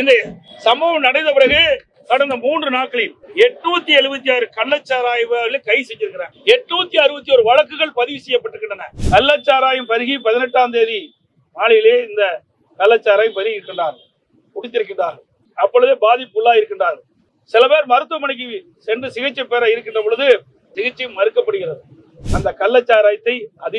இந்த சம்பவம் நடந்த பிறகு கடந்த 3 நாட்களில் 876 கள்ளச்சாராய கை செஞ்சிருக்கிறாங்க. 861 வழக்குகள் பதிவு செய்யப்பட்டிருக்கின்றன. கள்ளச்சாராயம் பருகி 18ஆம் தேதி மாலையிலே இந்த கள்ளச்சாராயம் பருகி இருக்கின்றார்கள், குடித்திருக்கின்றார்கள். அப்பொழுதே பாதிப்புள்ளா இருக்கின்றார்கள். சில பேர் மருத்துவமனைக்கு சென்று சிகிச்சை பெற இருக்கின்ற பொழுது சிகிச்சை மறுக்கப்படுகிறது. அந்த கள்ளச்சாராயத்தை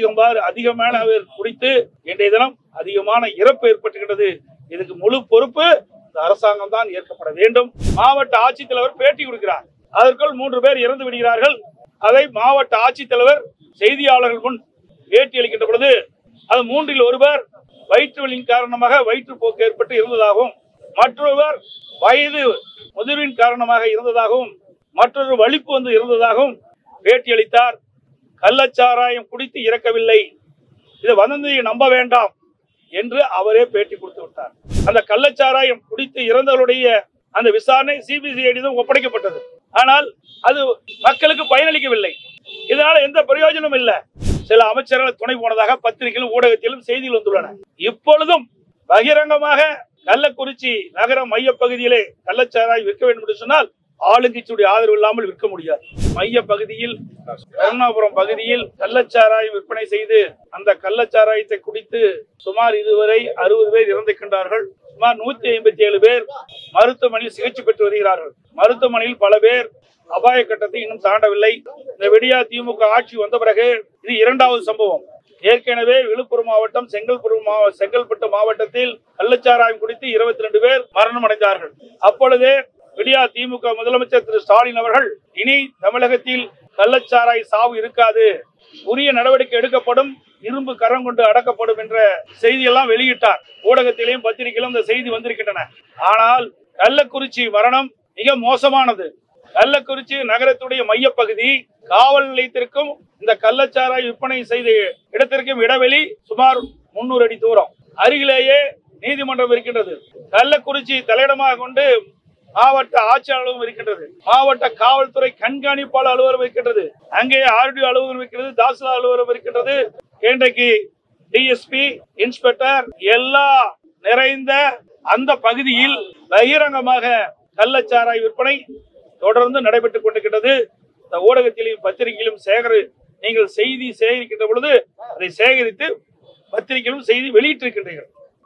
அதிகமான குடித்து இன்றைய தினம் அதிகமான இறப்பு ஏற்பட்டுகிறது. இதுக்கு முழு பொறுப்பு அரசாங்கம் தான் ஏற்கப்பட வேண்டும். மாவட்ட ஆட்சித்தலைவர் பேட்டி கொடுக்கிறார். அதற்குள் 3 பேர் இறந்து விடுகிறார்கள். அதை மாவட்ட ஆட்சித்தலைவர் செய்தியாளர்கள் முன் பேட்டி அளிக்கின்ற பொழுது அது 3ல் ஒருவர் வயிற்று வலியின் காரணமாக வயிற்றுப்போக்கு ஏற்பட்டு இருந்ததாகவும், மற்றொருவர் வயது முதிர்வின் காரணமாக இருந்ததாகவும், மற்றொரு வலிப்பு வந்து இருந்ததாகவும் பேட்டி அளித்தார். கள்ளச்சாராயம் குடித்து இறக்கவில்லை, இது வதந்தியை நம்ப வேண்டாம் என்று அவரே பேட்டி கொடுத்து விட்டார். அந்த கள்ளச்சாராயம் குடித்து இறந்தவருடைய அந்த விசாரணை சிபிசிஐடியிடம் ஒப்படைக்கப்பட்டது. ஆனால் அது மக்களுக்கு பயனளிக்கவில்லை. இதனால எந்த பிரயோஜனமும் இல்லை. சில அமைச்சர்கள் துணை போனதாக பத்திரிகையிலும் ஊடகத்திலும் செய்திகள் வந்துள்ளன. இப்பொழுதும் பகிரங்கமாக கள்ளக்குறிச்சி நகர மைய பகுதியிலே கள்ளச்சாராயம் விற்க வேண்டும் என்று சொன்னால் ஆளுங்கட்சியுடைய ஆதரவு இல்லாமல் விற்க முடியாது. மைய பகுதியில் கருணாபுரம் பகுதியில் கள்ளச்சாராயம் விற்பனை செய்து அந்த கள்ளச்சாராயத்தை குடித்து சுமார் இதுவரை 60 பேர் இறந்திருக்கின்றார்கள். சுமார் 157 பேர் மருத்துவமனையில் சிகிச்சை பெற்று வருகிறார்கள். மருத்துவமனையில் பல பேர் அபாய கட்டத்தை இன்னும் தாண்டவில்லை. இந்த விடியா திமுக ஆட்சி வந்த பிறகு இது 2வது சம்பவம். ஏற்கனவே விழுப்புரம் மாவட்டம் செங்கல்பட்டு மாவட்டத்தில் கள்ளச்சாராயம் குடித்து 22 பேர் மரணம் அடைந்தார்கள். அப்பொழுதே விடியா திமுக முதலமைச்சர் திரு ஸ்டாலின் அவர்கள் இனி தமிழகத்தில் கள்ளச்சாராய சாவு இருக்காது, உரிய நடவடிக்கை எடுக்கப்படும், இரும்பு கரம் கொண்டு அடக்கப்படும் என்ற செய்தியெல்லாம் வெளியிட்டார். ஊடகத்திலேயும் பத்திரிகையிலும் இந்த செய்தி வந்திருக்கின்றன. ஆனால் கள்ளக்குறிச்சி மரணம் மிக மோசமானது. கள்ளக்குறிச்சி நகரத்துடைய மையப்பகுதி காவல் நிலையத்திற்கும் இந்த கள்ளச்சாராய விற்பனை செய்த இடத்திற்கும் இடைவெளி சுமார் 300 அடி தூரம். அருகிலேயே நீதிமன்றம் இருக்கின்றது. கள்ளக்குறிச்சி தலையிடமாக கொண்டு மாவட்ட ஆட்சியர் அலுவலகம் இருக்கின்றது. மாவட்ட காவல்துறை கண்காணிப்பாளர் அலுவலகம் இருக்கின்றது. அங்கே ஆர்டிஓ அலுவலகம் இருக்கிறது, தாசில்தார் அலுவலகம் இருக்கின்றது. இன்றைக்கு டிஎஸ்பி, இன்ஸ்பெக்டர் எல்லாம் நிறைந்த அந்த பகுதியில் பகிரங்கமாக கள்ளச்சாராய விற்பனை தொடர்ந்து நடைபெற்றுக் கொண்டிருக்கிறது. இந்த ஊடகத்திலும் பத்திரிகையிலும் நீங்கள் செய்தி சேகரிக்கின்ற பொழுது அதை சேகரித்து பத்திரிகையிலும் செய்தி வெளியிட்டிருக்கின்றீர்கள்.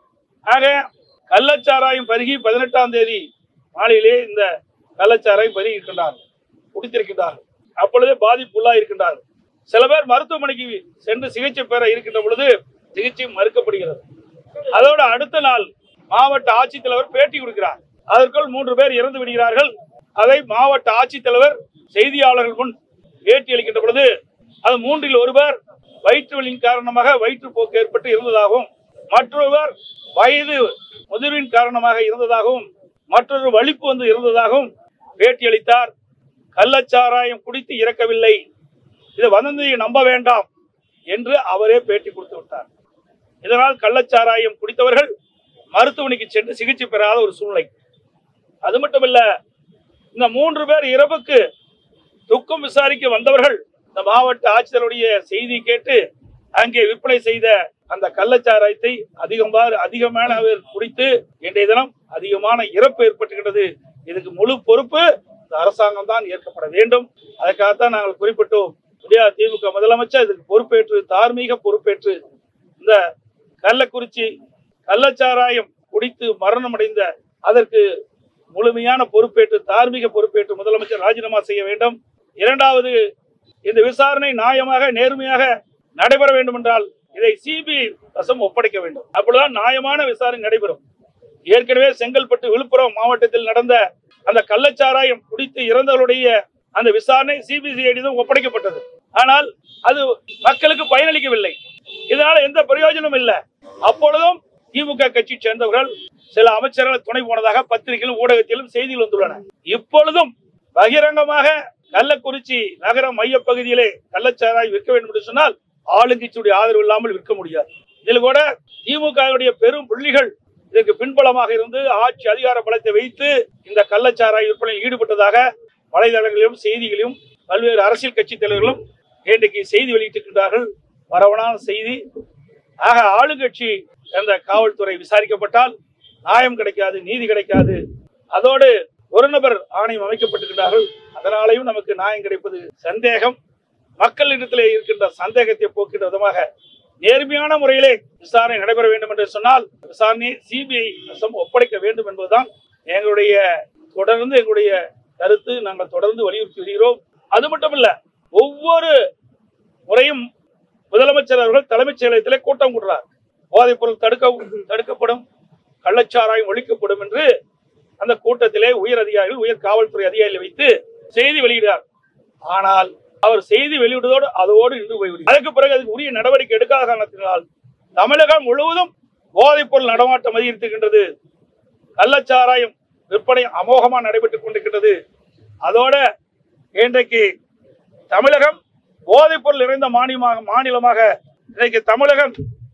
ஆக கள்ளச்சாராயம் பருகி 18ஆம் தேதி மாலையிலே இந்த கள்ளச்சாராயம் பருகி இருக்கின்றார்கள், குடித்திருக்கின்றார்கள். அப்பொழுதே பாதிப்புள்ளா இருக்கின்றார்கள். சில பேர் மருத்துவமனைக்கு சென்று சிகிச்சை பெற இருக்கின்ற பொழுது சிகிச்சை மறுக்கப்படுகிறது. அதோடு அடுத்த நாள் மாவட்ட ஆட்சித்தலைவர் பேட்டி கொடுக்கிறார். அதற்குள் 3 பேர் இறந்து விடுகிறார்கள். அதை மாவட்ட ஆட்சித்தலைவர் செய்தியாளர்கள் முன் பேட்டி அளிக்கின்ற பொழுது அது 3ல் ஒருவர் வயிற்று வலியின் காரணமாக வயிற்றுப்போக்கு ஏற்பட்டு இருந்ததாகவும், மற்றொருவர் வயது முதிர்வின் காரணமாக இருந்ததாகவும், மற்றொரு வலிப்பு வந்து இருந்ததாகவும் பேட்டி அளித்தார். கள்ளச்சாராயம் குடித்து இறக்கவில்லை, இது வதந்தியை நம்ப வேண்டாம் என்று அவரே பேட்டி கொடுத்து விட்டார். இதனால் கள்ளச்சாராயம் குடித்தவர்கள் மருத்துவமனைக்கு சென்று சிகிச்சை பெறாத ஒரு சூழ்நிலை. அது மட்டுமல்ல, இந்த 3 பேர் இறப்புக்கு துக்கம் விசாரிக்க வந்தவர்கள் இந்த மாவட்ட ஆட்சியருடைய செய்தி கேட்டு அங்கே விற்பனை செய்த அந்த கள்ளச்சாராயத்தை அதிகமான குடித்து இன்றைய தினம் அதிகமான இறப்பு ஏற்பட்டுகிறது. இதுக்கு முழு பொறுப்பு இந்த அரசாங்கம் தான் ஏற்கப்பட வேண்டும். அதற்காகத்தான் நாங்கள் குறிப்பிட்டோம். விடியா திமுக முதலமைச்சர் இதுக்கு பொறுப்பேற்று, தார்மீக பொறுப்பேற்று இந்த கள்ளக்குறிச்சி கள்ளச்சாராயம் குடித்து மரணம் அடைந்த அதற்கு முழுமையான பொறுப்பேற்று, தார்மீக பொறுப்பேற்று முதலமைச்சர் ராஜினாமா செய்ய வேண்டும். 2வது, இந்த விசாரணை நியாயமாக நேர்மையாக நடைபெற வேண்டும் என்றால் இதை சிபிஐ வசம் ஒப்படைக்க வேண்டும். அப்பொழுதுதான் நியாயமான விசாரணை நடைபெறும். ஏற்கனவே செங்கல்பட்டு, விழுப்புரம் மாவட்டத்தில் நடந்த அந்த கள்ளச்சாராயம் குடித்து இறந்தவருடைய அந்த விசாரணை சிபிசிஐடியிடம் ஒப்படைக்கப்பட்டது. ஆனால் அது மக்களுக்கு பயனளிக்கவில்லை. இதனால எந்த பிரயோஜனமும் இல்லை. அப்பொழுதும் திமுக கட்சி சேர்ந்தவர்கள் சில அமைச்சர்கள் துணை போனதாக பத்திரிகையிலும் ஊடகத்திலும் செய்திகள் வந்துள்ளன. இப்பொழுதும் பகிரங்கமாக கள்ளக்குறிச்சி நகர மைய பகுதியிலே கள்ளச்சாராயம் விற்க வேண்டும் என்று சொன்னால் ஆளுங்கட்சியுடைய ஆதரவு இல்லாமல் விற்க முடியாது. இதில் கூட திமுக பெரும் புள்ளிகள் இதற்கு பின்பலமாக இருந்து ஆட்சி அதிகார பலத்தை வைத்து இந்த கள்ளச்சாராய விற்பனையில் ஈடுபட்டதாக வலைதளங்களிலும் செய்திகளிலும் பல்வேறு அரசியல் கட்சி தலைவர்களும் இன்றைக்கு செய்தி வெளியிட்டிருக்கிறார்கள். வரவனான செய்தி. ஆக ஆளுங்கட்சி அந்த காவல்துறை விசாரிக்கப்பட்டால் நியாயம் கிடைக்காது, நீதி கிடைக்காது. அதோடு ஒரு நபர் ஆணையம் அமைக்கப்பட்டிருக்கிறார்கள். அதனாலையும் நமக்கு நியாயம் கிடைப்பது சந்தேகம். மக்களிடத்திலே இருக்கின்ற சந்தேகத்தை போக்கின்ற விதமாக நேர்மையான முறையிலே விசாரணை நடைபெற வேண்டும் என்று சொன்னால் விசாரணை சிபிஐ ஒப்படைக்க வேண்டும் என்பதுதான் எங்களுடைய கருத்து. நாங்கள் தொடர்ந்து வலியுறுத்தி வருகிறோம். அது மட்டுமல்ல, ஒவ்வொரு முறையும் முதலமைச்சர் அவர்கள் தலைமைச் செயலகத்திலே கூட்டம் கூடுறார். போதைப் பொருள் தடுக்கப்படும், கள்ளச்சாராயம் ஒழிக்கப்படும் என்று அந்த கூட்டத்திலே உயர் அதிகாரிகள், உயர் காவல்துறை அதிகாரிகளை வைத்து செய்தி வெளியிடுகிறார். ஆனால் அவர் செய்தி வெளியிடுவதோடு அதோடு நின்று போய்விடுகிறார். அதற்கு பிறகு அதுக்கு உரிய நடவடிக்கை எடுக்காத காரணத்தினால் தமிழகம் முழுவதும் போதைப் பொருள் நடமாட்டம் அதிகரித்திருக்கின்றது. கள்ளச்சாராயம் விற்பனை அமோகமாக நடைபெற்றுக் கொண்டிருக்கின்றது. அதோட இன்றைக்கு தமிழகம் போதைப் பொருள் நிறைந்த மாநிலமாக இன்றைக்கு தமிழகம்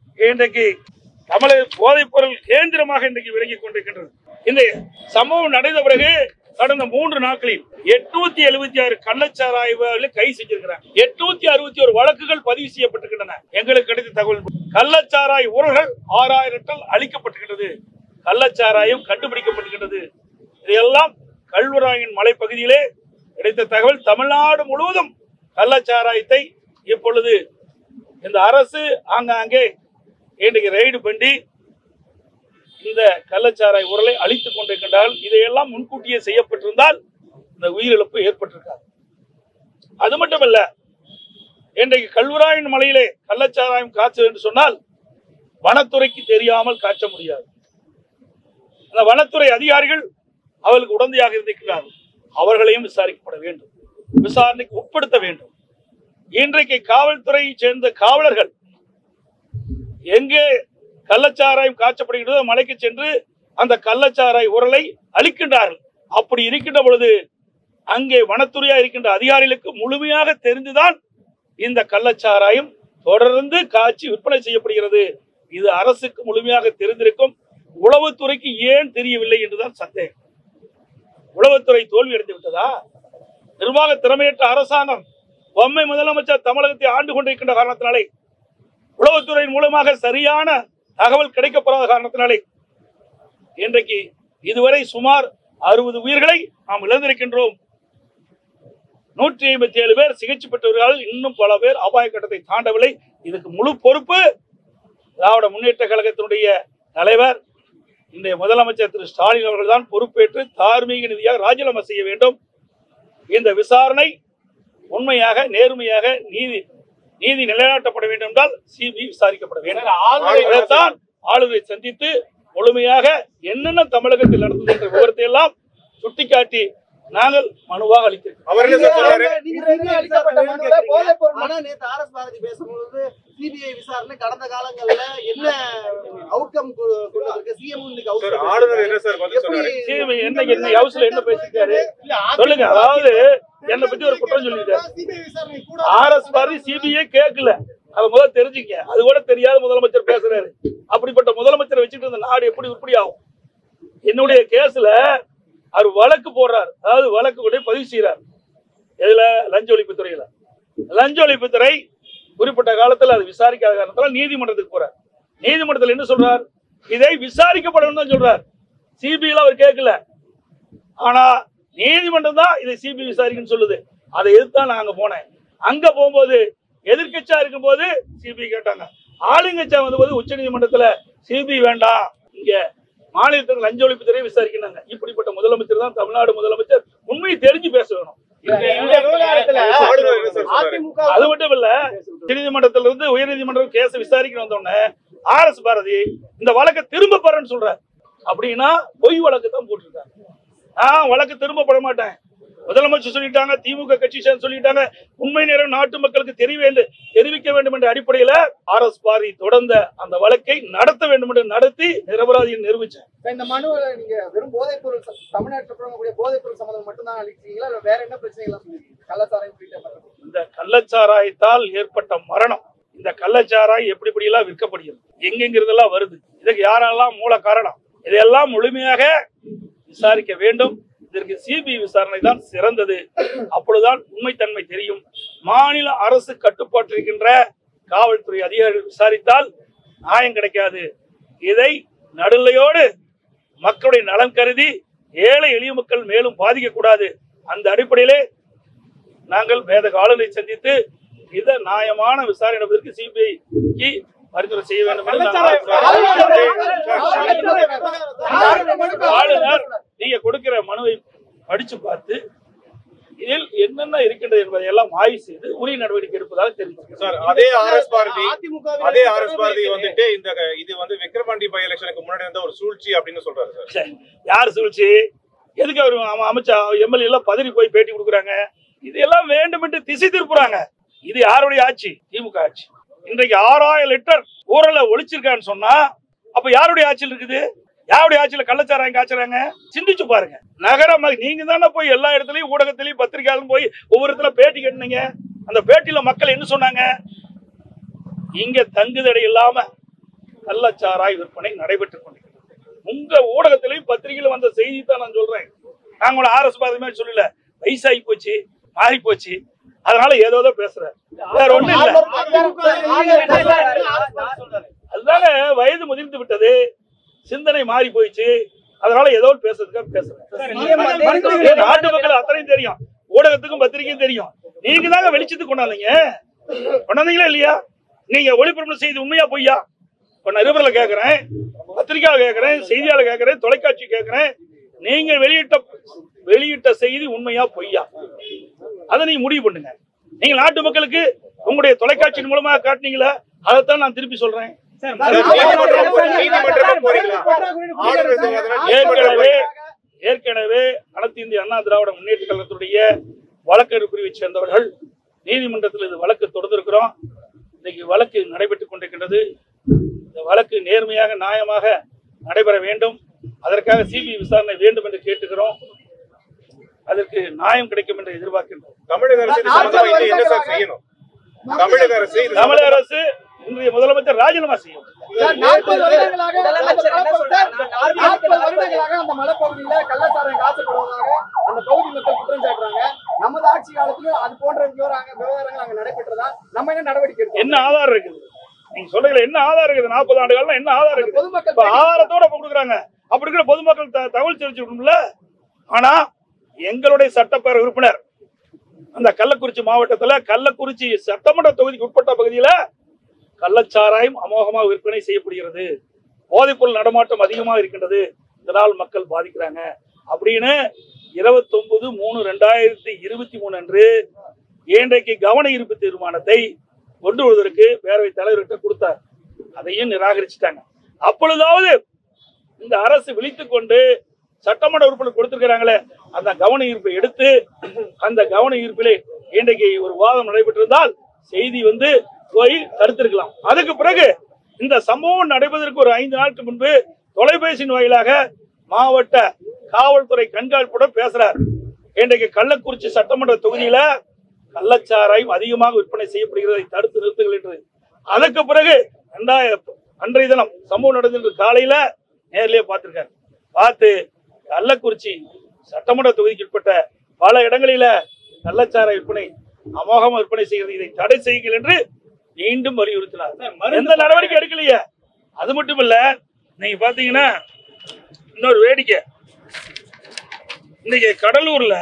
போதைப் பொருள் கேந்திரமாக இன்றைக்கு விளங்கிக் கொண்டிருக்கின்றது. இந்த சம்பவம் நடந்த பிறகு கடந்த 3 நாட்களில் 876 கள்ளச்சாராய கை செஞ்சிருக்கிறாங்க. 861 வழக்குகள் பதிவு செய்யப்பட்டிருக்கின்றன. எங்களுக்கு கிடைத்த தகவல், கள்ளச்சாராய ஊழல்கள் 6000 டன் அளிக்கப்பட்டிருக்கிறது. கள்ளச்சாராயம் கண்டுபிடிக்கப்பட்டிருக்கிறது. இதையெல்லாம் கல்வராயன் மலைப்பகுதியிலே கிடைத்த தகவல். தமிழ்நாடு முழுவதும் கள்ளச்சாராயத்தை இப்பொழுது இந்த அரசு ஆங்காங்கே இன்றைக்கு ரெய்டு பண்ணி இந்த கள்ளச்சாராய ஊழலை அழித்துக் கொண்டிருக்கின்றார்கள். இதையெல்லாம் முன்கூட்டியே செய்யப்பட்டிருந்தால் இந்த உயிரிழப்பு ஏற்பட்டிருக்காது. அது மட்டுமல்ல, இன்றைக்கு கல்வராயன் மலையிலே கள்ளச்சாராயம் காய்ச்சல் என்று சொன்னால் வனத்துறைக்கு தெரியாமல் காய்ச்ச முடியாது. அந்த வனத்துறை அதிகாரிகள் அவர்களுக்கு உடந்தையாக இருந்திருக்கிறார்கள். அவர்களையும் விசாரிக்கப்பட வேண்டும், விசாரணைக்கு உட்படுத்த வேண்டும். இன்றைக்கு காவல்துறையை சேர்ந்த காவலர்கள் எங்கே கள்ளச்சாராயம் காய்ச்சப்படுகிறதோ மலைக்கு சென்று அந்த கள்ளச்சாராய உரலை அளிக்கின்றார்கள். அப்படி இருக்கின்ற பொழுது அங்கே வனத்துறையா இருக்கின்ற அதிகாரிகளுக்கு முழுமையாக தெரிந்துதான் இந்த கள்ளச்சாராயம் தொடர்ந்து காய்ச்சி விற்பனை செய்யப்படுகிறது. இது அரசுக்கு முழுமையாக தெரிந்திருக்கும். உளவுத்துறைக்கு ஏன் தெரியவில்லை என்றுதான் சந்தேகம். உளவுத்துறை தோல்வி அடைந்து விட்டதா? நிர்வாக திறமையற்ற அரசாங்கம், பொம்மை முதலமைச்சர் தமிழகத்தை ஆண்டு கொண்டிருக்கின்ற காரணத்தினாலே, உளவுத்துறையின் மூலமாக சரியான தகவல் கிடைக்கப்படாத காரணத்தினாலே இன்றைக்கு இதுவரை சுமார் 60 உயிர்களை நாம் இழந்திருக்கின்றோம். 157 பேர் சிகிச்சை பெற்றவர்கள், இன்னும் பல பேர் அபாய கட்டத்தை தாண்டவில்லை. இதுக்கு முழு பொறுப்பு திராவிட முன்னேற்ற கழகத்தினுடைய தலைவர் இன்றைய முதலமைச்சர் திரு ஸ்டாலின் அவர்கள் தான் பொறுப்பேற்று தார்மீக நீதியாக ராஜினாமா செய்ய வேண்டும். இந்த விசாரணை உண்மையாக நேர்மையாக நீதி நிலைநாட்டப்பட வேண்டும் என்றால் சிபிஐ விசாரிக்கப்பட வேண்டும். அதைத்தான் ஆளுநரை சந்தித்து முழுமையாக என்னென்ன தமிழகத்தில் நடந்தது என்ற விவரத்தை எல்லாம் சுட்டிக்காட்டி நாங்கள் மனுவாக அளித்திருக்கிறோம். கடந்த காலங்கள்ல என்ன அவுட்கம் என்ன பேசிருக்காரு சொல்லுங்க. அதாவது என்னை பத்தி ஒரு குற்றம் சொல்லிட்டாரு. ஆர்எஸ் பாரதி சிபிஐ கேட்கல, அதை முதல்ல தெரிஞ்சுக்க. அது கூட தெரியாத முதலமைச்சர் பேசுறாரு. அப்படிப்பட்ட முதலமைச்சரை வச்சுட்டு இந்த நாடு எப்படி உருப்படி ஆகும்? என்னுடைய கேஸ்ல அவர் வழக்கு போடுறார், அதாவது வழக்கு கூட பதிவு செய்யறார். எதுல? லஞ்ச ஒழிப்புத்துறையில. லஞ்ச ஒழிப்புத்துறை குறிப்பிட்ட காலத்தில் அது விசாரிக்காத காரணத்தால் நீதிமன்றத்துக்கு போறார். நீதிமன்றத்தில் என்ன சொல்றார்? இதை விசாரிக்கப்படணும் தான் சொல்றார். சிபிஐல அவர் கேட்கல. ஆனா நீதிமன்றம் தான் இதை சிபிஐ விசாரிக்கணும்னு சொல்லுது. அதை எதிர்த்தான் நான் அங்க போனேன். அங்க போகும்போது எதிர்கட்சியா இருக்கும் போது சிபிஐ கேட்டாங்க. ஆளுங்கட்சியா வந்தபோது உச்ச நீதிமன்றத்துல சிபிஐ வேண்டாம், இங்க மாநிலத்தில் லஞ்ச ஒழிப்புத்துறை விசாரிக்கிறாங்க. இப்படிப்பட்ட முதலமைச்சர் தான் தமிழ்நாடு முதலமைச்சர். உண்மையை தெரிஞ்சு பேச வேணும். அது மட்டும் இல்ல, நீதிமன்றத்தில இருந்து உயர் நீதிமன்றம் கேஸ் விசாரிக்கணும் வந்தோடனே ஆர்எஸ் பாரதி இந்த வழக்கை திரும்ப பெறன்னு சொல்றாரு. அப்படின்னா பொய் வழக்கு தான் போட்டிருக்காங்க. நான் வழக்கு திரும்ப பெற மாட்டேன், முதலமைச்சர் சொல்லிட்டாங்க, திமுக கட்சி சொல்லிட்டாங்க, உண்மை நேரம் நாட்டு மக்களுக்கு தெரிவிக்க வேண்டும் என்ற அடிப்படையில ஆர்எஸ் பாரதி தொடர்ந்த அந்த வழக்கை நடத்த வேண்டும் என்று நடத்தி நிரபராதியை நிரூபிச்சேன். இந்த மனுவில் நீங்க வெறும் போதைப் பொருள் தமிழ்நாட்டில் புழங்கக்கூடிய போதைப் பொருள் சம்பந்தம் மட்டும்தான் அளிக்கிறீங்களா, இல்ல வேற என்ன பிரச்சனைகள் சொல்லிருக்கீங்க? கள்ளச்சாராயம், இந்த கள்ளச்சாராயத்தால் ஏற்பட்ட மரணம், இந்த கள்ளச்சாராயம் எப்படி எல்லாம் விற்கப்படுகிறது, எங்கெங்கிறதெல்லாம் வருது, இதுக்கு யாரெல்லாம் மூல காரணம், இதையெல்லாம் முழுமையாக விசாரிக்க வேண்டும். இதற்கு சிபிஐ விசாரணை தான் சிறந்தது. அப்பொழுதுதான் உண்மைத்தன்மை தெரியும். மாநில அரசு கட்டுப்பாட்டில் இருக்கின்ற காவல்துறை அதிகாரிகள் விசாரித்தால் நியாயம் கிடைக்காது. இதை நடுநிலையோடு மக்களுடைய நலன் கருதி ஏழை எளிய மக்கள் மேலும் பாதிக்க கூடாது. அந்த அடிப்படையிலே நாங்கள் மேதக ஆளுநரை சந்தித்து இதை நியாயமான விசாரணை நடப்பதற்கு சிபிஐக்கு பரிந்துரை செய்ய வேண்டும் என்று ஆளுநர் நீங்க கொடுக்கிற மனுவை படிச்சு பார்த்து இதில் என்னென்ன இருக்கின்றது என்பதை எல்லாம் ஆய்வு செய்து உரிய நடவடிக்கை எடுப்பதாக தெரிவித்தார். அதே ஆர்எஸ் பாரதி வந்துட்டு இது வந்து விக்கிரவாண்டி பை எலெக்ஷனுக்கு முன்னாடி இருந்த ஒரு சூழ்ச்சி அப்படின்னு சொல்றாரு சார். யார் சூழ்ச்சி? எதுக்கு அவர் அமைச்சா எம்எல்ஏ எல்லாம் பதறி போய் பேட்டி கொடுக்குறாங்க? இதெல்லாம் வேண்டும் என்று திசை திருப்புறாங்க. இது யாருடைய ஆட்சி? திமுக ஆட்சி. இன்றைக்கு 6000 லிட்டர் ஊரல ஒழிச்சிருக்கான்னு சொன்னா அப்ப யாருடைய ஆட்சியில் இருக்குது? யாருடைய ஆட்சியில கள்ளச்சாராயம் காய்ச்சறாங்க? சிந்திச்சு பாருங்க. நகரம் நீங்க தானே போய் எல்லா இடத்துலயும் ஊடகத்திலையும் பத்திரிகையாலும் போய் ஒவ்வொரு இடத்துல பேட்டி கேட்டீங்க. அந்த பேட்டியில மக்கள் என்ன சொன்னாங்க? இங்க தங்குதடை இல்லாம கள்ளச்சாராய விற்பனை நடைபெற்றுக் கொண்டிருக்கிறது. உங்க ஊடகத்திலையும் பத்திரிகையில வந்த செய்தி தான் நான் சொல்றேன். நாங்க ஆர்எஸ் பாரதி மாதிரி சொல்லல. வயசாகி போச்சு, மாறி போச்சு, அதனால ஏதோ பேசுறேன். வேற ஒண்ணு இல்ல. அதுதானே வயது முதிர்ந்து விட்டது, சிந்தனை மாறி போயிடுச்சு, அதனால ஏதோ பேசுறதுக்காக பேசுறேன். நாட்டு மக்கள் அத்தனையும் தெரியும், ஊடகத்துக்கும் பத்திரிகையும் தெரியும். நீங்க தாங்க வெளிச்சத்துக்கு கொண்டாந்தீங்களா இல்லையா? நீங்க ஒளிபரப்பு செய்தி உண்மையா பொய்யா? இப்ப நான் நிருபர்ல கேட்கிறேன், பத்திரிகையாளர் கேட்கிறேன், செய்தியாளர் கேட்கிறேன், தொலைக்காட்சி கேட்கிறேன். நீங்க வெளியிட்ட செய்தி உண்மையா பொய்யா? அதை நீங்க முடிவு பண்ணுங்க. நீங்க நாட்டு மக்களுக்கு உங்களுடைய தொலைக்காட்சியின் மூலமா காட்டினீங்களா? அதைத்தான் நான் திருப்பி சொல்றேன். ஏற்கனவே அனைத்து இந்திய அண்ணா திராவிட முன்னேற்ற கழகத்துடைய வழக்கறிஞர் பிரிவை சேர்ந்தவர்கள் நீதிமன்றத்தில் இது வழக்கு தொடர்ந்திருக்கிறோம். இன்னைக்கு வழக்கு நடைபெற்றுக் கொண்டிருக்கின்றது. இந்த வழக்கு நேர்மையாக நியாயமாக நடைபெற வேண்டும். அதற்காக சிபிஐ விசாரணை வேண்டும் என்று கேட்டுக்கிறோம். அதற்கு நியாயம் கிடைக்கும் என்று எதிர்பார்க்கின்றோம். தமிழக அரசு இன்றைய முதலமைச்சர் ராஜினாமா செய்யும். 40 வருடங்களாக அந்த மலைப்பகுதியில கள்ளச்சாராயம் காசப்படுவதாக அந்த பகுதி மக்கள் குற்றம் சாட்டுறாங்க. நமது ஆட்சி காலத்துல அது போன்ற விவகாரங்கள் அங்க நடைபெற்றதா? நம்ம என்ன நடவடிக்கை எடுக்கணும்? என்ன ஆதாரம் இருக்குது? நீங்க சொல்றீங்களா என்ன ஆதாரம் இருக்குது? 40 ஆண்டு காலம் என்ன ஆதாரம் இருக்குது? பொதுமக்கள் ஆதாரத்தோட கொடுக்குறாங்க. அப்படி இருக்கிற பொதுமக்கள் தகவல் தெரிவிச்சுக்கணும்ல. ஆனா எங்களுடைய சட்டப்பேரவை உறுப்பினர் அந்த கள்ளக்குறிச்சி மாவட்டத்துல கள்ளக்குறிச்சி சட்டமன்ற தொகுதிக்கு உட்பட்ட பகுதியில கள்ளச்சாராயம் அமோகமாக விற்பனை செய்யப்படுகிறது, போதைப்பொருள் நடமாட்டம் அதிகமாக இருக்கின்றது, இதனால் மக்கள் பாதிக்கிறாங்க அப்படின்னு 29/3/2023 அன்று இன்றைக்கு கவன ஈர்ப்பு தீர்மானத்தை கொண்டு வருவதற்கு பேரவைத் தலைவர்கிட்ட கொடுத்தார். அதையும் நிராகரிச்சுட்டாங்க. அப்பொழுதாவது இந்த அரசு விழித்துக் கொண்டு சட்டமன்ற உறுப்பினர் கொடுத்திருக்கிறாங்களே அந்த கவன ஈர்ப்பை எடுத்து அந்த கவன ஈர்ப்பிலே இன்றைக்கு ஒரு வாதம் நடைபெற்றிருந்தால் செய்தி போய் தடுத்திருக்கலாம். அதுக்கு பிறகு இந்த சம்பவம் நடைபெறுவதற்கு ஒரு 5 நாட்களுக்கு முன்பு தொலைபேசியின் வாயிலாக மாவட்ட காவல்துறை கண்காணிப்புடன் பேசுறார். இன்றைக்கு கள்ளக்குறிச்சி சட்டமன்ற தொகுதியில கள்ளச்சாராயம் அதிகமாக விற்பனை செய்யப்படுகிறதை தடுத்து நிறுத்துங்கள் என்று. அதுக்கு பிறகு அன்றைய தினம் சம்பவம் நடந்த காலையில நேரிலேயே பார்த்திருக்காரு. பார்த்து கள்ளக்குறிச்சி சட்டமன்ற தொகுதிக்கு உட்பட்ட பல இடங்களில கள்ளச்சாராய விற்பனை அமோகமாக விற்பனை செய்கிறது, இதை தடை செய்யுங்கள் என்று மீண்டும் வலியுறுத்தினார். எந்த நடவடிக்கை எடுக்கலையே. அது மட்டும் இல்ல, நீங்க பாத்தீங்கன்னா இன்னொரு வேடிக்கை, இன்னைக்கு கடலூர்ல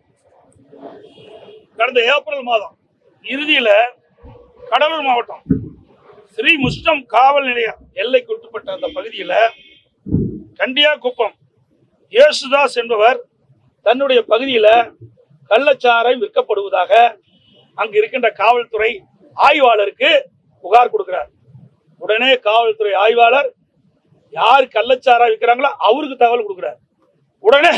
கடந்த ஏப்ரல் மாதம் இறுதியில கடலூர் மாவட்டம் ஸ்ரீ முஷ்டம் காவல் நிலையம் எல்லைக்கு உட்பட்ட அந்த பகுதியில கண்டியாகுப்பம் இயேசுதாஸ் என்பவர் தன்னுடைய பகுதியில கள்ளச்சாராயம் விற்கப்படுவதாக அங்கு இருக்கின்ற காவல்துறை ஆய்வாளருக்கு புகார் கொடுக்கிறார். உடனே காவல்துறை ஆய்வாளர் யார் கள்ளச்சாராயம் விற்கிறாங்களோ அவருக்கு தகவல் கொடுக்கிறார். உடனே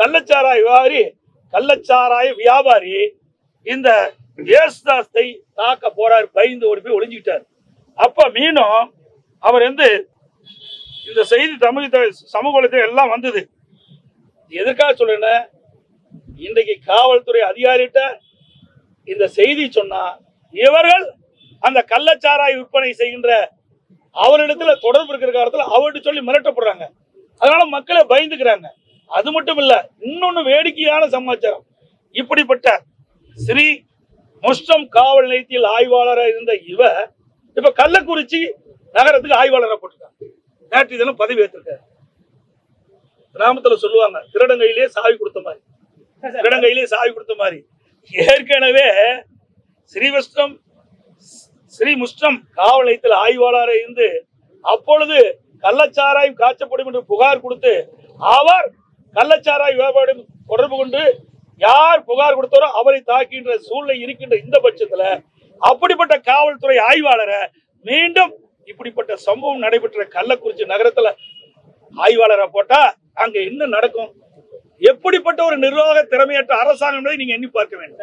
கள்ளச்சாராய வியாபாரி இந்த இயேசுதாஸை தாக்க போறார். பயந்து ஓடி போய் ஒளிஞ்சுக்கிட்டார். அப்ப மீண்டும் அவர் இந்த செய்தி சமூக வலைத்தளத்தில் எல்லாம் வந்தது. எதற்காக சொல்றேன்னா, இன்றைக்கு காவல்துறை அதிகாரிகிட்ட இந்த செய்தி சொன்னா இவர்கள் அந்த கள்ளச்சாராய விற்பனை செய்கின்ற அவரிடத்துல தொடர்பு இருக்கிற காலத்தில் அவர்கிட்ட சொல்லி மிரட்டப்படுறாங்க. அதனால மக்களை பயந்துக்கிறாங்க. அது மட்டும் இல்ல, இன்னொன்னு வேடிக்கையான சமாச்சாரம். இப்படிப்பட்ட ஸ்ரீ முஷ்டம் காவல் நிலையத்தில் ஆய்வாளராக இருந்த இவர் இப்ப கள்ளக்குறிச்சி நகரத்துக்கு ஆய்வாளராக போட்டிருக்காங்க. நேற்று தினம் பதவி ஏற்றிருக்காரு. கிராமத்துல சொல்லுவாங்க, திருடங்கையிலே சாவி கொடுத்த மாதிரி, திருடங்கையிலே சாவி கொடுத்த மாதிரி. ஏற்கனவே ஸ்ரீமுஷ்டம் காவல் நிலையத்தில் ஆய்வாளராக இருந்து அப்பொழுது கள்ளச்சாராயம் காய்ச்சப்படும் என்று புகார் கொடுத்து அவர் கள்ளச்சாராய வியாபாரம் தொடர்பு கொண்டு யார் புகார் கொடுத்தாரோ அவரை தாக்கின்ற சூழ்நிலை இருக்கின்ற இந்த பட்சத்துல அப்படிப்பட்ட காவல்துறை ஆய்வாளரை மீண்டும் இப்படிப்பட்ட சம்பவம் நடைபெற்ற கள்ளக்குறிச்சி நகரத்துல ஆய்வாளரை போட்டா அங்க என்ன நடக்கும்? எப்படிப்பட்ட ஒரு நிர்வாக திறமையற்ற அரசாங்கம் என்பதை நீங்க எண்ணி பார்க்க வேண்டும்.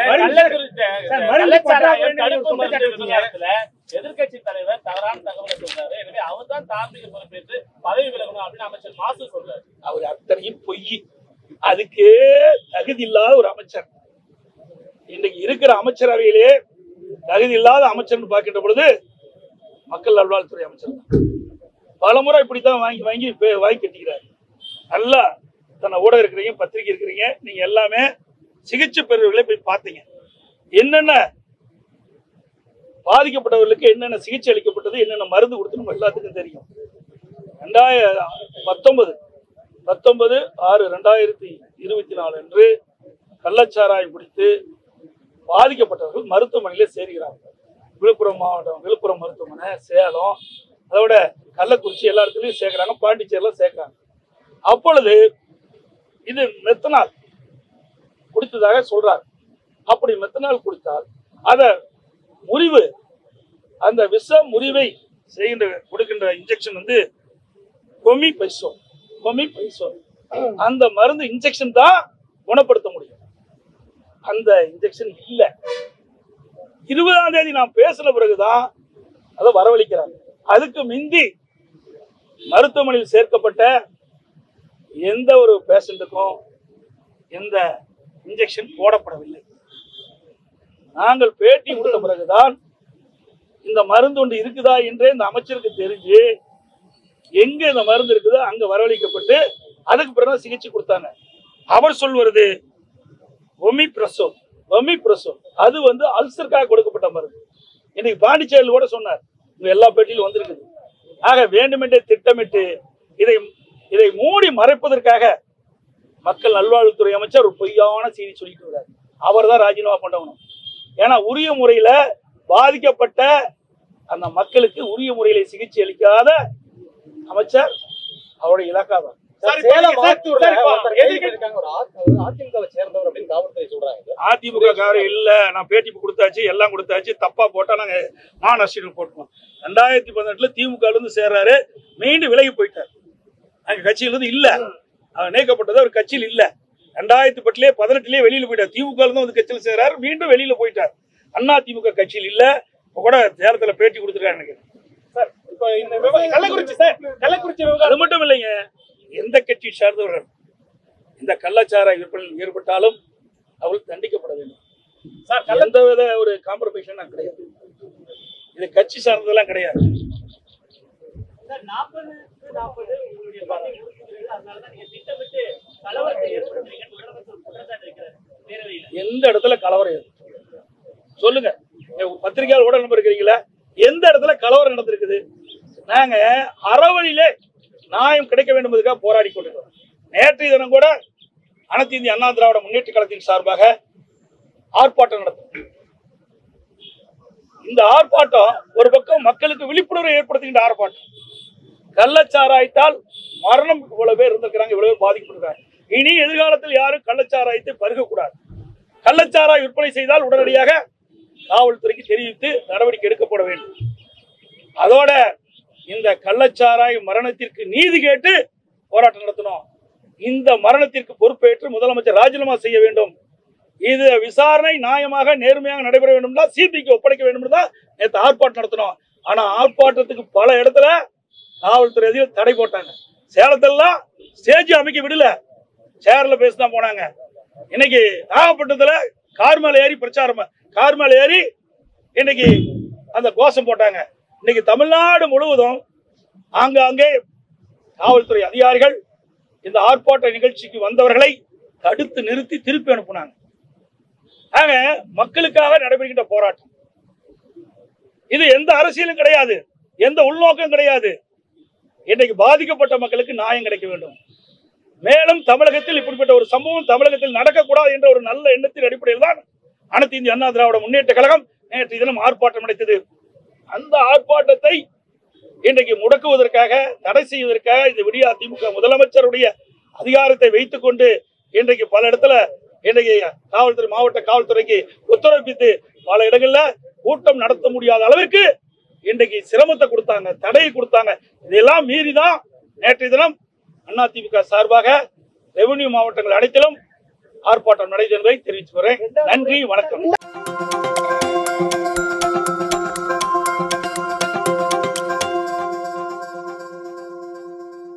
எதிர்கட்சி தலைவர் தவறான தகவலை சொல்றாரு, எனவே அவர் தான் தார்மீக பொறுப்பேற்று பதவி விலகணும் அப்படின்னு அமைச்சர் மாசு சொல்றாரு. அவர் அத்தனையும் பொய், அதுக்கு தகுதி இல்லாத ஒரு அமைச்சர். இன்னைக்கு இருக்கிற அமைச்சரவையிலே தகுதி இல்லாத அமைச்சர் பார்க்கின்ற பொழுது மக்கள் நல்வாழ்வுத்துறை அமைச்சர் தான். பலமுறை இப்படித்தான் வாங்கி கட்டிக்கிறார். நல்லா தன்னை ஊடகம் இருக்கிறீங்க, பத்திரிகை இருக்கிறீங்க, நீங்க எல்லாமே சிகிச்சை பெறுவர்களை போய் பார்த்தீங்க. என்னென்ன பாதிக்கப்பட்டவர்களுக்கு என்னென்ன சிகிச்சை அளிக்கப்பட்டது, என்னென்ன மருந்து கொடுத்து எல்லாத்துக்கும் தெரியும். 19/6/2024 அன்று கள்ளச்சாராயம் குடித்து பாதிக்கப்பட்டவர்கள் மருத்துவமனையில சேர்கிறார்கள். விழுப்புரம் மாவட்டம், விழுப்புரம் மருத்துவமனை, சேலம், அதோட கள்ளக்குறிச்சி எல்லா இடத்துலையும் சேர்க்கிறாங்க, பாண்டிச்சேரியில சேர்க்கிறாங்க. அப்பொழுது இது மெத்தனால் குடித்ததாக சொல்றார். அப்படி மெத்தனால் குடித்தால் அத முறிவு, அந்த விஷ முறிவை கொடுக்கின்ற இன்ஜெக்ஷன் வந்து கொமிபைசோல். அந்த மருந்து இன்ஜெக்ஷன் தான் குணப்படுத்த முடியும். அந்த இன்ஜெக்ஷன் இல்ல. 20ஆம் தேதி நாம் பேசின பிறகுதான் அதை வரவழைக்கிறாங்க. அதுக்கு மிந்தி மருத்துவமனையில் சேர்க்கப்பட்ட எந்த ஒரு பேஷண்ட்டுக்கும் எந்த இன்ஜெக்ஷன் போடப்படவில்லை. நாங்கள் பேட்டி கொடுத்த பிறகுதான் இந்த மருந்து ஒன்று இருக்குதா என்றே இந்த அமைச்சருக்கு தெரிஞ்சு எங்க இந்த மருந்து இருக்குதோ அங்க வரவழைக்கப்பட்டு அதுக்கு பிறகு சிகிச்சை கொடுத்தாங்க. அவர் சொல்வது ஒமிப்ரசோல், அது வந்து அல்சருக்காக கொடுக்கப்பட்ட மருந்து. இன்னைக்கு பாண்டிச்சேரியில் கூட சொன்னார், எல்லா பேட்டியிலும் வந்திருக்குது. ஆக வேண்டுமென்றே திட்டமிட்டு இதை மூடி மறைப்பதற்காக மக்கள் நல்வாழ்வுத்துறை அமைச்சர் ஒரு பொய்யான செய்தி சொல்லிட்டு வர்றாரு. அவர் தான் ராஜினாமா பண்ணணும். ஏன்னா உரிய முறையில பாதிக்கப்பட்ட அந்த மக்களுக்கு உரிய முறையில சிகிச்சை அளிக்காத அமைச்சர் அவருடைய இலக்காதான். அதிமுக காரர் இல்ல, நான் பேட்டி கொடுத்தாச்சு, எல்லாம் கொடுத்தாச்சு, தப்பா போட்டா நாங்க மாநஷ்டம் போட்டோம். 2018 திமுக இருந்து சேர்றாரு, மீண்டும் விலகி போயிட்டார். அங்க கட்சியில இருந்து இல்ல, அவர் நீக்கப்பட்டது, அவர் கட்சியில் இல்ல. 2018 வெளியில போயிட்டார். திமுக இருந்து வந்து கட்சியில் சேர்றாரு, மீண்டும் வெளியில போயிட்டார். அண்ணா திமுக கட்சியில் இல்ல. கூட சேலத்துல பேட்டி கொடுத்துருக்காரு எனக்கு. அது மட்டும் இல்லைங்க, எந்த கட்சி சார்ந்தவர்கள் இந்த கள்ளச்சாராய விற்பனையில் ஈடுபட்டாலும் அவர்கள் தண்டிக்கப்பட வேண்டும். எந்த வித ஒரு காம்ப்ரமைஸும் கிடையாது. இது கட்சி சார்ந்ததெல்லாம் கிடையாது. எந்த இடத்துல கலவரம் சொல்லுங்க, பத்திரிகையாளர் கூட நம்பர் இருக்கிறீங்களா? எந்த இடத்துல கலவரம் நடந்திருக்குது? நாங்க அறவழியிலே நியாயம் கிடைக்க வேண்டும் என்பதற்காக போராடி கொண்டிருக்கிறோம். நேற்றைய தினம் கூட அனைத்து இந்திய அண்ணா திராவிட முன்னேற்ற கழகத்தின் சார்பாக ஆர்ப்பாட்டம் நடத்தும். இந்த ஆர்ப்பாட்டம் ஒரு பக்கம் மக்களுக்கு விழிப்புணர்வை ஏற்படுத்துகின்ற ஆர்ப்பாட்டம். கள்ளச்சாராயத்தால் மரணம் இவ்வளவு பேர் இருந்திருக்கிறாங்க, இவ்வளவு பேர் பாதிக்கப்பட்டிருக்காங்க. இனி எதிர்காலத்தில் யாரும் கள்ளச்சாராயத்தை பருகக்கூடாது. கள்ளச்சாராய விற்பனை செய்தால் உடனடியாக காவல்துறைக்கு தெரிவித்து நடவடிக்கை எடுக்கப்பட வேண்டும். அதோட இந்த கள்ளச்சாராய மரணத்திற்கு நீதி கேட்டு போராட்டம் நடத்தணும். இந்த மரணத்திற்கு பொறுப்பேற்று முதலமைச்சர் ராஜினாமா செய்ய வேண்டும். இது விசாரணை நியாயமாக நேர்மையாக நடைபெற வேண்டும், சிபிக்கு ஒப்படைக்க வேண்டும் தான் நேற்று ஆர்ப்பாட்டம் நடத்தணும். ஆனா ஆர்ப்பாட்டத்துக்கு பல இடத்துல காவல்துறை தடை போட்டாங்க. சேலத்தெல்லாம் ஸ்டேஜ் அமைக்க விடல, சேர்ல பேசிதான் போனாங்க. இன்னைக்கு நாகப்பட்டினத்துல கார் மேல ஏறி பிரச்சாரம், கார் மேல ஏறி இன்னைக்கு அந்த கோஷம் போட்டாங்க. இன்னைக்கு தமிழ்நாடு முழுவதும் ஆங்காங்கே காவல்துறை அதிகாரிகள் இந்த ஆர்ப்பாட்ட நிகழ்ச்சிக்கு வந்தவர்களை தடுத்து நிறுத்தி திருப்பி அனுப்புனாங்க. ஆக மக்களுக்காக நடைபெறுகின்ற போராட்டம் இது. எந்த அரசியலும் கிடையாது, எந்த உள்நோக்கம் கிடையாது. இன்னைக்கு பாதிக்கப்பட்ட மக்களுக்கு நியாயம் கிடைக்க வேண்டும். மேலும் தமிழகத்தில் இப்படிப்பட்ட ஒரு சம்பவம் தமிழகத்தில் நடக்கக்கூடாது என்ற ஒரு நல்ல எண்ணத்தின் அடிப்படையில் தான் அனைத்து இந்திய அண்ணா திராவிட முன்னேற்ற கழகம் நேற்று தினம் ஆர்ப்பாட்டம் நடத்தது. அந்த ஆர்ப்பாட்டத்தை இன்றைக்கு முடக்குவதற்காக, தடை செய்வதற்காக இந்த விடியா திமுக முதலமைச்சருடைய அதிகாரத்தை வைத்துக் கொண்டு இன்றைக்கு பல இடத்துல இன்றைக்கு காவல்துறை, மாவட்ட காவல்துறைக்கு உத்தரவிட்டு பல இடங்கள்ல கூட்டம் நடத்த முடியாத அளவிற்கு இன்றைக்கு சிரமத்தை கொடுத்தாங்க, தடையை கொடுத்தாங்க. இதெல்லாம் மீறிதான் நேற்றைய தினம் அதிமுக சார்பாக ரெவென்யூ மாவட்டங்கள் அனைத்திலும் ஆர்ப்பாட்டம் நடைபெறுவதை தெரிவித்துக்கிறேன். நன்றி, வணக்கம்.